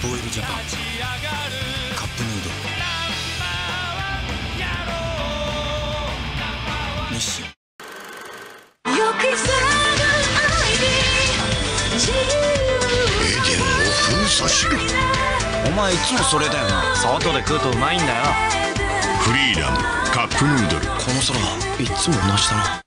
OL ジャパンカップヌードル日清。 エデンを封鎖しろ。 お前いつもそれだよな。 外で食うとうまいんだよ。 フリーダムカップヌードル。 この空いつも同じだな。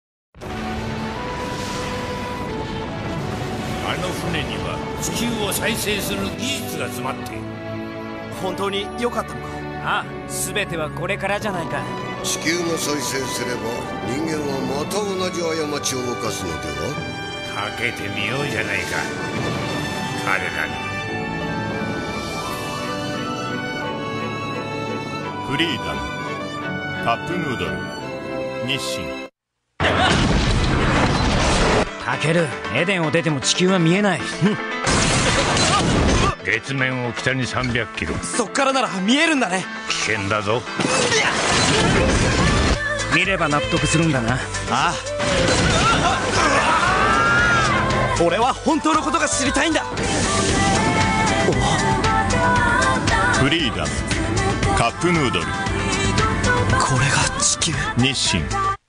あの船には地球を再生する技術が詰まっている。 本当に良かったのか。ああ、全てはこれからじゃないか。 地球が再生すれば人間はまた同じ過ちを犯すのでは。 かけてみようじゃないか、彼らに。 フリーダムカップヌードル日清。 タケル、エデンを出ても地球は見えない。 月面を北に300キロ。 そっからなら見えるんだね。 危険だぞ。 見れば納得するんだな。ああ、俺は本当のことが知りたいんだ。 フリーダムカップヌードル。 これが地球。 日清。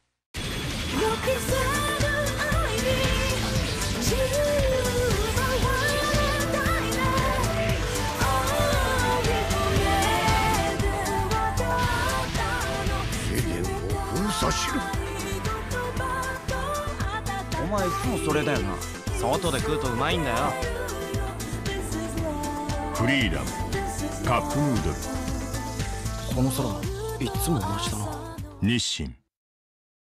エデンを封鎖しろ。 お前いつもそれだよな。外で食うとうまいんだよ。 フリーダムカップヌードルこの空いつも同じだな。 日清。